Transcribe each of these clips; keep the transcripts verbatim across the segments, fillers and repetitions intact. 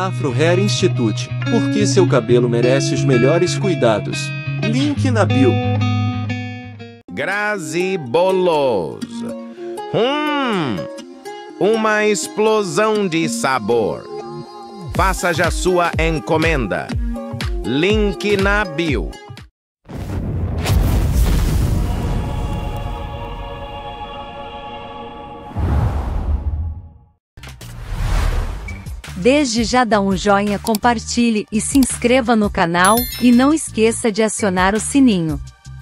Afro Hair Institute, porque seu cabelo merece os melhores cuidados. Link na bio. Grazi Bolos. Hum, uma explosão de sabor. Faça já sua encomenda. Link na bio. Desde já dá um joinha, compartilhe e se inscreva no canal, e não esqueça de acionar o sininho.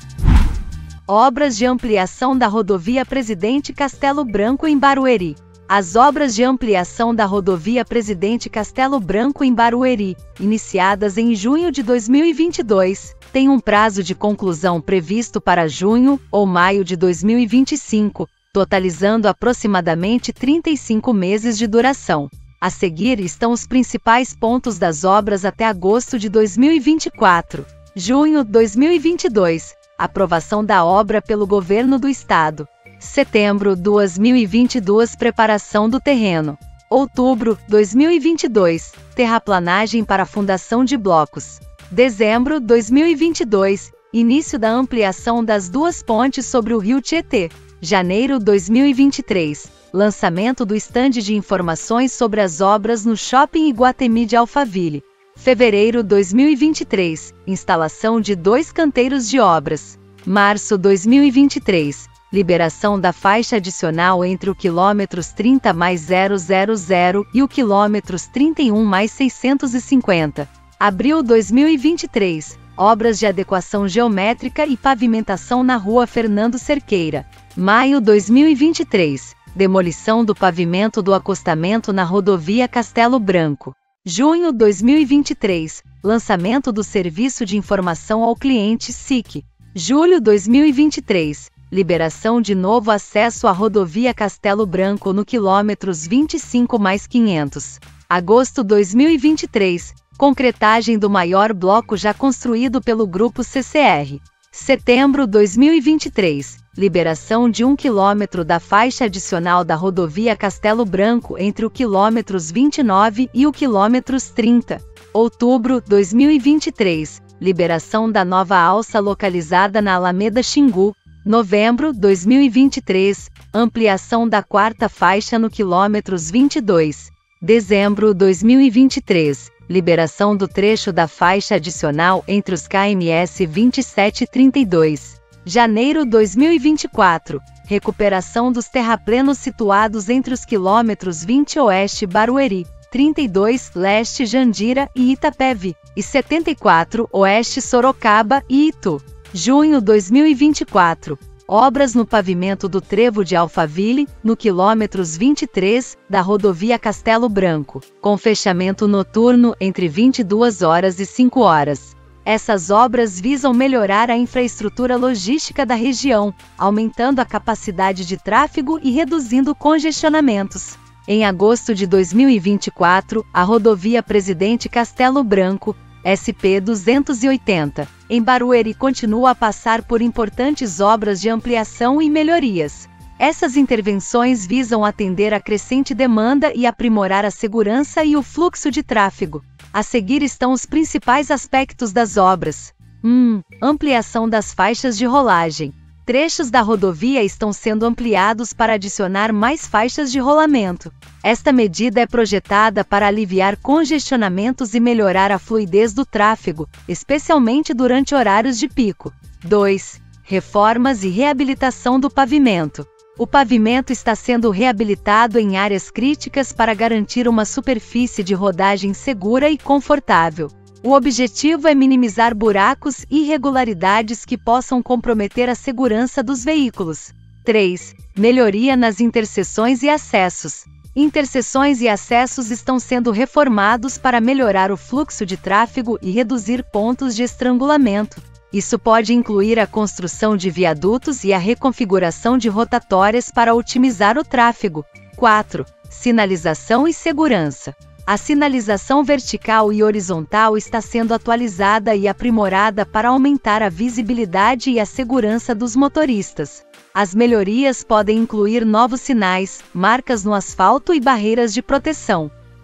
Obras de ampliação da rodovia Presidente Castelo Branco em Barueri. As obras de ampliação da rodovia Presidente Castelo Branco em Barueri, iniciadas em junho de dois mil e vinte e dois, têm um prazo de conclusão previsto para junho ou maio de dois mil e vinte e cinco, totalizando aproximadamente trinta e cinco meses de duração. A seguir estão os principais pontos das obras até agosto de dois mil e vinte e quatro. Junho de dois mil e vinte e dois, aprovação da obra pelo Governo do Estado. Setembro de dois mil e vinte e dois, preparação do terreno. Outubro de dois mil e vinte e dois, terraplanagem para fundação de blocos. Dezembro de dois mil e vinte e dois, início da ampliação das duas pontes sobre o rio Tietê. Janeiro de dois mil e vinte e três, lançamento do estande de informações sobre as obras no Shopping Iguatemi de Alphaville. Fevereiro de dois mil e vinte e três, instalação de dois canteiros de obras. Março de dois mil e vinte e três, liberação da faixa adicional entre o quilômetros trinta mais zero zero zero e o quilômetros trinta e um mais seiscentos e cinquenta. Abril de dois mil e vinte e três, obras de adequação geométrica e pavimentação na rua Fernando Cerqueira. Maio de dois mil e vinte e três, demolição do pavimento do acostamento na rodovia Castelo Branco. Junho de dois mil e vinte e três, lançamento do Serviço de Informação ao Cliente S I C. Julho de dois mil e vinte e três, liberação de novo acesso à rodovia Castelo Branco no quilômetros vinte e cinco mais quinhentos. Agosto de dois mil e vinte e três, concretagem do maior bloco já construído pelo Grupo C C R. Setembro de dois mil e vinte e três, liberação de um quilômetro da faixa adicional da rodovia Castelo Branco entre o quilômetros vinte e nove e o quilômetros trinta. Outubro de dois mil e vinte e três, liberação da nova alça localizada na Alameda Xingu. Novembro de dois mil e vinte e três, ampliação da quarta faixa no quilômetros vinte e dois. Dezembro de dois mil e vinte e três, liberação do trecho da faixa adicional entre os K M S vinte e sete e trinta e dois. Janeiro de dois mil e vinte e quatro, recuperação dos terraplenos situados entre os quilômetros vinte Oeste Barueri, trinta e dois Leste Jandira e Itapevi, e setenta e quatro Oeste Sorocaba e Itu. Junho de dois mil e vinte e quatro, obras no pavimento do trevo de Alphaville, no quilômetros vinte e três, da rodovia Castelo Branco, com fechamento noturno entre vinte e duas horas e cinco horas. Essas obras visam melhorar a infraestrutura logística da região, aumentando a capacidade de tráfego e reduzindo congestionamentos. Em agosto de dois mil e vinte e quatro, a rodovia Presidente Castelo Branco, S P duzentos e oitenta, em Barueri continua a passar por importantes obras de ampliação e melhorias. Essas intervenções visam atender a crescente demanda e aprimorar a segurança e o fluxo de tráfego. A seguir estão os principais aspectos das obras. um. Ampliação das faixas de rolagem. Trechos da rodovia estão sendo ampliados para adicionar mais faixas de rolamento. Esta medida é projetada para aliviar congestionamentos e melhorar a fluidez do tráfego, especialmente durante horários de pico. dois. Reformas e reabilitação do pavimento. O pavimento está sendo reabilitado em áreas críticas para garantir uma superfície de rodagem segura e confortável. O objetivo é minimizar buracos e irregularidades que possam comprometer a segurança dos veículos. três. Melhoria nas interseções e acessos. Interseções e acessos estão sendo reformados para melhorar o fluxo de tráfego e reduzir pontos de estrangulamento. Isso pode incluir a construção de viadutos e a reconfiguração de rotatórias para otimizar o tráfego. quatro. Sinalização e segurança. A sinalização vertical e horizontal está sendo atualizada e aprimorada para aumentar a visibilidade e a segurança dos motoristas. As melhorias podem incluir novos sinais, marcas no asfalto e barreiras de proteção.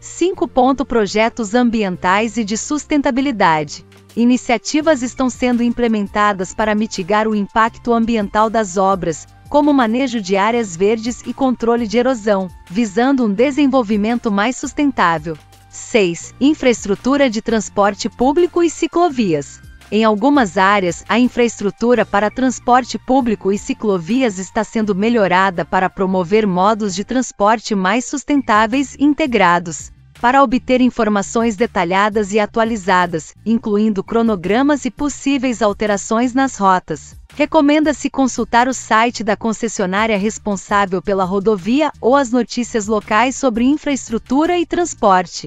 cinco. Projetos ambientais e de sustentabilidade. Iniciativas estão sendo implementadas para mitigar o impacto ambiental das obras, como manejo de áreas verdes e controle de erosão, visando um desenvolvimento mais sustentável. seis. Infraestrutura de transporte público e ciclovias. Em algumas áreas, a infraestrutura para transporte público e ciclovias está sendo melhorada para promover modos de transporte mais sustentáveis e integrados. Para obter informações detalhadas e atualizadas, incluindo cronogramas e possíveis alterações nas rotas, recomenda-se consultar o site da concessionária responsável pela rodovia ou as notícias locais sobre infraestrutura e transporte.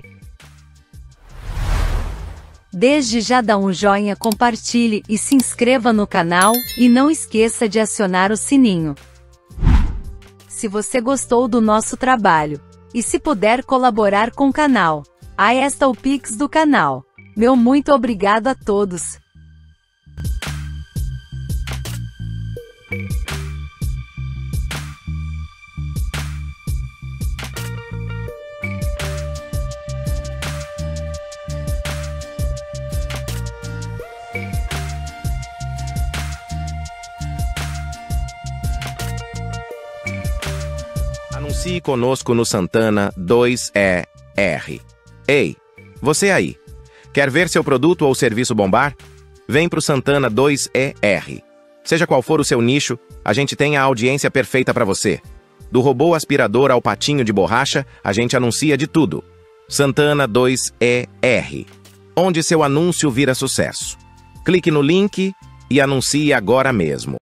Desde já dá um joinha, compartilhe e se inscreva no canal, e não esqueça de acionar o sininho. Se você gostou do nosso trabalho, e se puder colaborar com o canal, aí está o Pix do canal. Meu muito obrigado a todos. Anuncie conosco no Santana dois E R. Ei, você aí, quer ver seu produto ou serviço bombar? Vem pro Santana dois E R. Seja qual for o seu nicho, a gente tem a audiência perfeita para você. Do robô aspirador ao patinho de borracha, a gente anuncia de tudo. Santana dois E R, onde seu anúncio vira sucesso. Clique no link e anuncie agora mesmo.